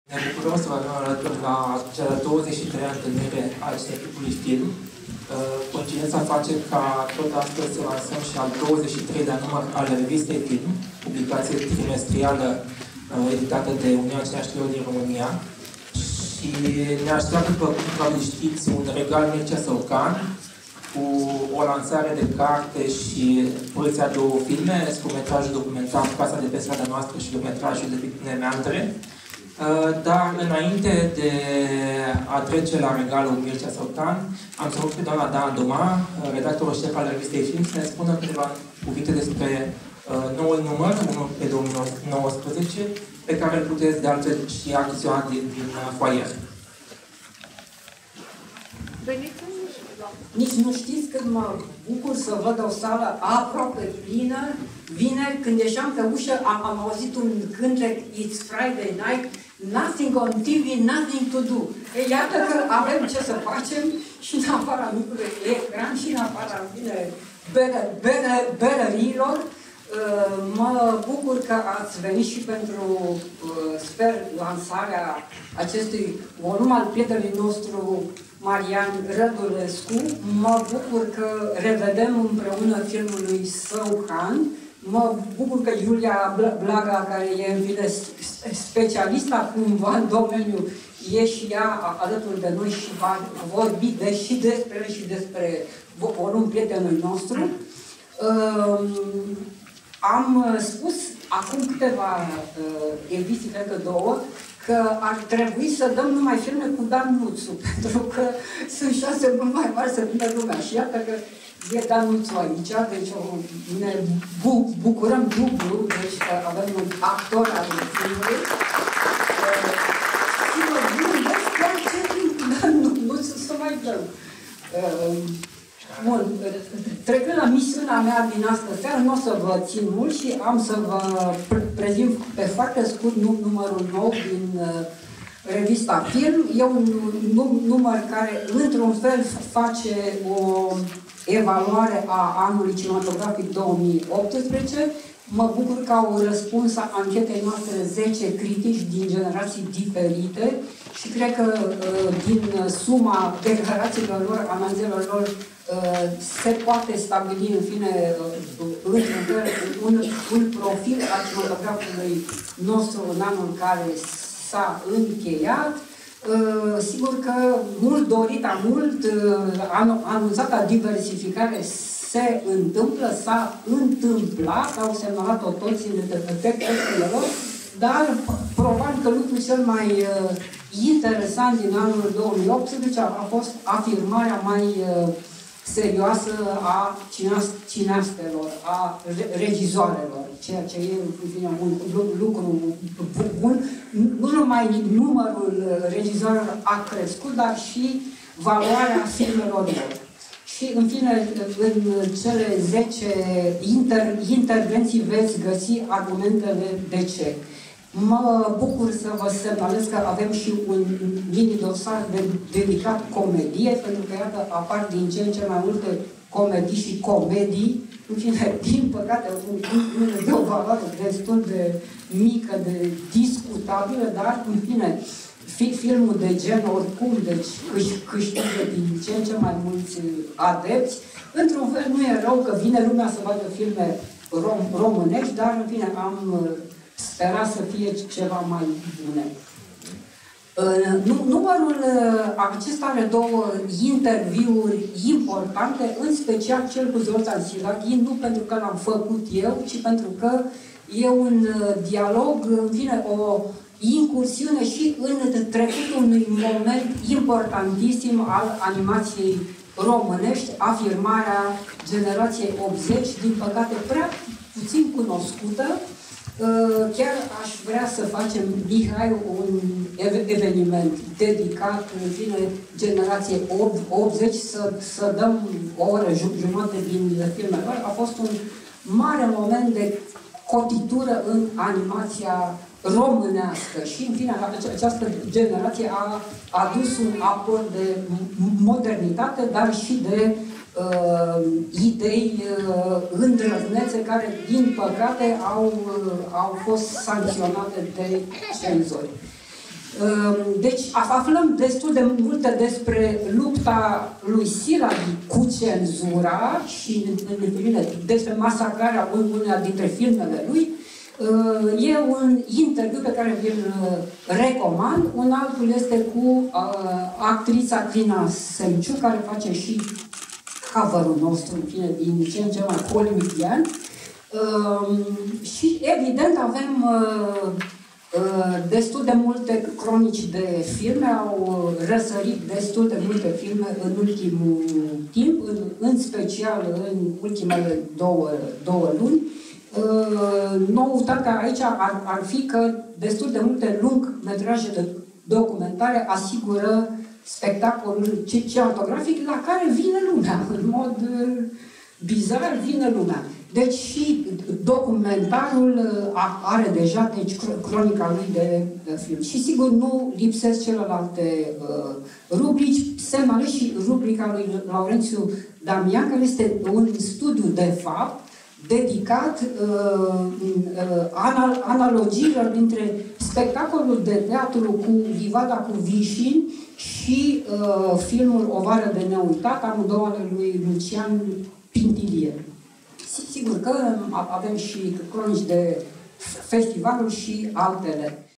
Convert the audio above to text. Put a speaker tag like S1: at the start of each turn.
S1: Ne bucurăm să vă avem alături la cea de-a 23-a întâlnire a Cineclubului Film. Coincidența face ca tot astăzi să lansăm și al 23-lea număr al revistei Film, publicație trimestrială editată de Uniunea Cineaștilor din România. Și ne așteaptă, după cum probabil știți, un regal Mircea Săucan, cu o lansare de carte și proiecția două filme, scurtmetrajul documentar Casa de pe strada noastră și lungmetrajul de Pictune Meandre. Dar înainte de a trece la regalul Mircea Săucan, am să rog pe doamna Dana Doma, redactorul șef al revistei Film, să ne spună câteva cuvinte despre noul număr, unul pe 2019, pe care îl puteți de altfel și achiziționa din foaier.
S2: Nici nu știți cât mă bucur să văd o sală aproape plină. Vineri, când ieșeam pe ușă, am auzit un cântec, It's Friday night, nothing on TV, nothing to do. Ei, iată că avem ce să facem și în afara micului ecran și în afara berărilor. Mă bucur că ați venit și pentru, sper, lansarea acestui volum al prietenului nostru, Marian Rădulescu. Mă bucur că revedem împreună filmul lui Săucan. Mă bucur că Iulia Blaga, care e în fine specialista cumva în domeniu, e și ea alături de noi și va vorbi și despre el și despre volum prietenului nostru. Am spus acum câteva ediții, cred că două, că ar trebui să dăm numai filme cu Dan Nuțu, pentru că sunt șanse mult mai mari să vină lumea. Și iată că e Dan Nuțu aici, deci ne bucurăm dublu, deci că avem un actor al filmului. Și mă gândesc chiar ce Dan Nuțu să mai dăm. Bun, trecând la misiunea mea din astă seară, nu o să vă țin mult și am să vă prezint pe foarte scurt numărul nou din revista Film. E un număr care, într-un fel, face o evaluare a anului cinematografic 2018. Mă bucur că au răspuns anchetei noastre 10 critici din generații diferite și cred că din suma declarațiilor lor, analizelor lor, se poate stabili în fine un profil al cinematografului nostru în anul care s-a încheiat. Sigur că mult dorita, mult anunțata diversificare se întâmplă, s-a întâmplat, au semnalat-o toți în textele lor, dar probabil că lucrul cel mai interesant din anul 2018 a fost afirmarea mai serioasă a cineastelor, a regizoarelor, ceea ce e un lucru bun. Nu numai numărul regizoarelor a crescut, dar și valoarea filmelor lor. Și, în fine, în cele 10 intervenții veți găsi argumentele de ce. Mă bucur să vă semnalez că avem și un mini-dosar dedicat comedie, pentru că, iată, apar din ce în ce mai multe comedii și comedii. În fine, din păcate, de o valoare destul de mică, de discutabilă, dar, în fine, filmul de gen, oricum, deci câștigă din ce în ce mai mulți adepți. Într-un fel, nu e rău că vine lumea să vadă filme românești, dar, în fine, am sperat să fie ceva mai bune. Numărul acesta are două interviuri importante, în special cel cu Zoltan Silaghi, nu pentru că l-am făcut eu, ci pentru că e un dialog, în fine, o incursiune și în trecutul unui moment importantissim al animației românești, afirmarea generației 80, din păcate prea puțin cunoscută. Chiar aș vrea să facem, Mihai, un eveniment dedicat, în fine, generației 80, să dăm o oră jumătate din filmele. A fost un mare moment de cotitură în animația românească și, în fine, această generație a adus un aport de modernitate, dar și de idei îndrăznețe care, din păcate, au fost sancționate de cenzori. Deci aflăm destul de multe despre lupta lui Siradi cu cenzura și despre masacrarea uneia dintre filmele lui. E un interviu pe care vi-l recomand. Un altul este cu actrița Crina Semciu, care face și cover-ul nostru, în fine, din ce în ce mai hollywoodian. Și evident avem destul de multe cronici de filme, au răsărit destul de multe filme în ultimul timp, în special în ultimele două luni. Noutatea aici ar fi că destul de multe lungmetraje de documentare asigură spectacolul cinematografic la care vine lumea, în mod bizar vine lumea. Deci și documentarul are deja cronica lui de film. Și sigur nu lipsesc celelalte rubrici, semnalez și rubrica lui Laurențiu Damian, care este un studiu de fapt dedicat analogiilor dintre spectacolul de teatru cu Livada cu Vișin și filmul O vară de neuitat, amândouă ale lui Lucian Pintilie. Sigur că avem și cronici de festivaluri și altele.